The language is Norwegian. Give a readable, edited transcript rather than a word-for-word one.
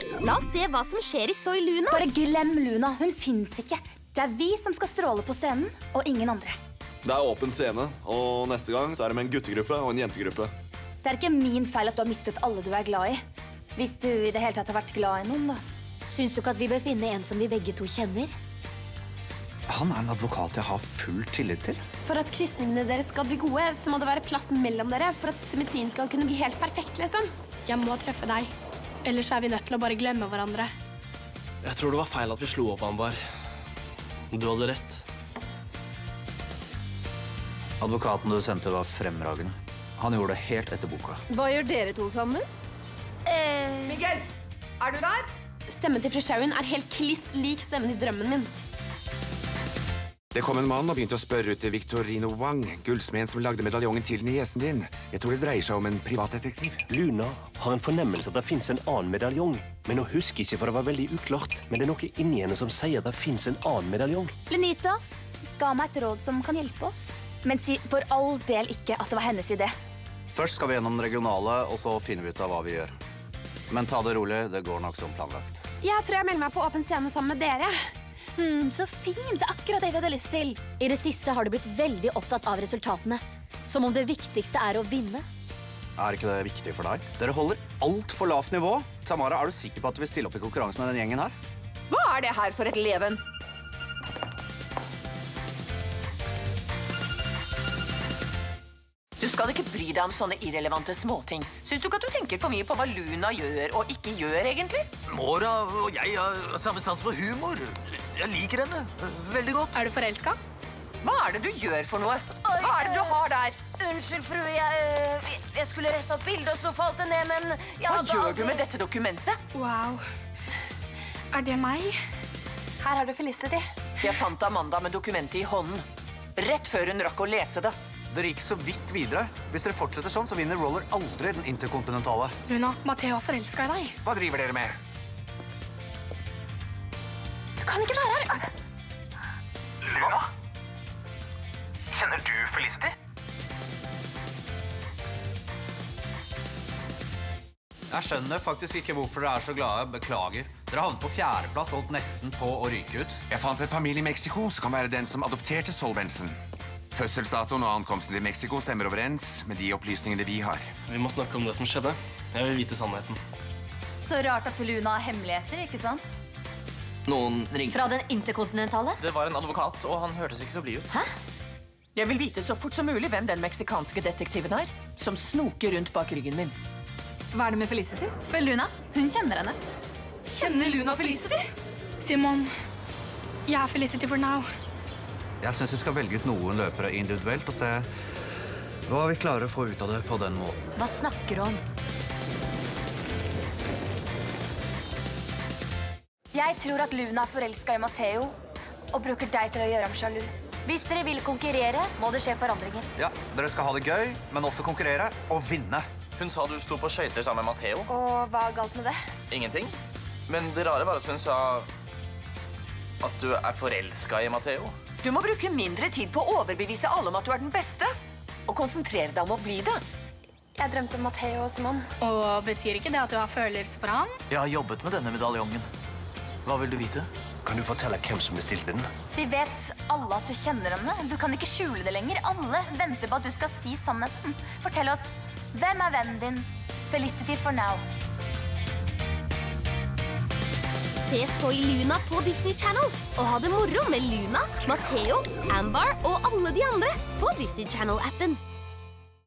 La oss se hva som skjer i Soy Luna. Bare glem Luna, hun finnes ikke. Det er vi som skal stråle på scenen, og ingen andre. Det er åpen scene, og neste gang så er det med en guttegruppe og en jentegruppe. Det er ikke min feil at du har mistet alle du er glad i. Hvis du i det hele tatt har vært glad i noen, da. Syns du ikke at vi bør finne en som vi begge to kjenner? Han er en advokat jeg har full tillit til. For at krysningene deres skal bli gode, så må det være plass mellom dere for at symmetrien skal kunne bli helt perfekt, liksom. Jeg må treffe deg. Ellers er vi nødt til å bare glemme hverandre. Jeg tror det var feil at vi slo opp, Ambar. Du hadde rett. Advokaten du sendte var fremragende. Han gjorde det helt etter boka. Hva gjør dere to sammen? Miguel, er du der? Stemmen til fru Sharon er helt kliss lik stemmen i drømmen min. Det kom en mann og begynte å spørre ut til Victorino Wang, gullsmeden som lagde medaljongen til niesen din. Jeg tror det dreier seg om en privatdetektiv. Luna har en fornemmelse at det finnes en annen medaljong, men hun husker ikke for det var veldig uklart. Men det er noe inni henne som sier at det finnes en annen medaljong. Lenita ga meg et råd som kan hjelpe oss. Men si for all del ikke at det var hennes idé. Først skal vi gjennom det regionale, og så finner vi ut av hva vi gjør. Men ta det rolig, det går nok som planlagt. Jeg tror jeg melder meg på åpen scene sammen med dere. Så fint, akkurat det vi hadde lyst til. I det siste har du blitt veldig opptatt av resultatene. Som om det viktigste er å vinne. Er ikke det viktig for deg? Dere holder alt for lavt nivå. Tamara, er du sikker på at du vil stille opp i konkurranse med den gjengen her? Hva er det her for et leven? Du skal ikke bry deg om sånne irrelevante småting. Syns du ikke at du tenker for mye på hva Luna gjør og ikke gjør, egentlig? Mora og jeg har samme sans for humor. Jeg liker henne veldig godt. Er du forelsket? Hva er det du gjør for noe? Hva er det du har der? Unnskyld, fru. Jeg skulle rette opp bildet, og så falt det ned, men Hva gjør du med dette dokumentet? Wow. Er det meg? Her har du Felicity. Jeg fant Amanda med dokumentet i hånden. Rett før hun rakk å lese det. Dere gikk så vidt videre. Hvis dere fortsetter sånn, så vinner Roller aldri den interkontinentale. Luna, Matteo er forelsket i deg. Hva driver dere med? Du kan ikke være her. Luna? Kjenner du Felicity? Jeg skjønner faktisk ikke hvorfor dere er så glade. Beklager. Dere havnet på 4. plass, holdt nesten på å ryke ut. Jeg fant en familie i Mexico som kan være den som adopterte Solvensen. Fødselsdatoen og ankomsten til Mexico stemmer overens med de opplysningene vi har. Vi må snakke om det som skjedde. Jeg vil vite sannheten. Så rart at Luna har hemmeligheter, ikke sant? Noen ringte. Fra den interkontinentale? Det var en advokat, og han hørtes ikke så blid ut. Hæ? Jeg vil vite så fort som mulig hvem den meksikanske detektiven er, som snoker rundt bak ryggen min. Hva er det med Felicity? Spør Luna. Hun kjenner henne. Kjenner Luna Felicity? Simon, jeg er Felicity for now. Jeg synes vi skal velge ut noen løpere individuelt og se hva vi klarer å få ut av det på den måten. Hva snakker du om? Jeg tror at Luna er forelsket i Matteo og bruker deg til å gjøre ham sjalu. Hvis dere vil konkurrere, må det skje forandringer. Ja, dere skal ha det gøy, men også konkurrere og vinne. Hun sa du sto på skøyter sammen med Matteo. Og hva er galt med det? Ingenting. Men det rare var at hun sa at du er forelsket i Matteo. Du må bruke mindre tid på å overbevise alle om at du er den beste, og konsentrere deg om å bli det. Jeg drømte om Matteo og Simon. Og betyr ikke det at du har følelser for han? Jeg har jobbet med denne medaljongen. Hva vil du vite? Kan du fortelle hvem som bestilte den? Vi vet alle at du kjenner henne. Du kan ikke skjule det lenger. Alle venter på at du skal si sannheten. Fortell oss, hvem er vennen din? Felicity for now. Se Soy Luna på Disney Channel, og ha det moro med Luna, Matteo, Ambar og alle de andre på Disney Channel-appen.